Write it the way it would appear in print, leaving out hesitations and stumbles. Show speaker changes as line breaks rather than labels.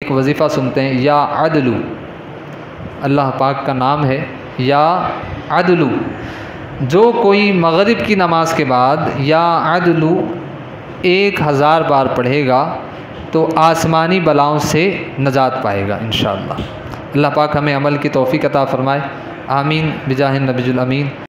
एक वजीफ़ा सुनते हैं, या अदलू, अल्लाह पाक का नाम है या अदलू। जो कोई मगरिब की नमाज के बाद या अदलू 1000 बार पढ़ेगा तो आसमानी बलाओं से नजात पाएगा इंशाअल्लाह। अल्लाह पाक हमें अमल की तौफ़ीक़ अता फ़रमाए। आमीन बिजाहिन नबीजुल अमीन।